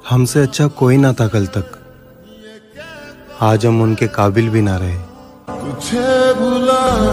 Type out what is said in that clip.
हमसे अच्छा कोई ना था कल तक, आज हम उनके काबिल भी ना रहे। तुझे भुला